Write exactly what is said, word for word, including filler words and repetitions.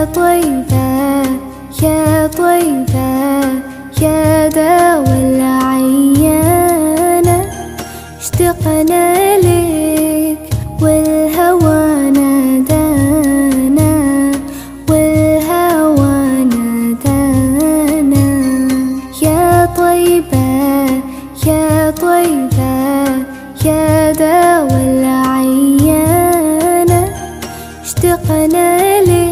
طيبة يا طيبة يا دوا العيانة، اشتقنا لك والهوى نادانا، والهوى نادانا. يا طيبة يا طيبة يا دوا العيانة، اشتقنا لك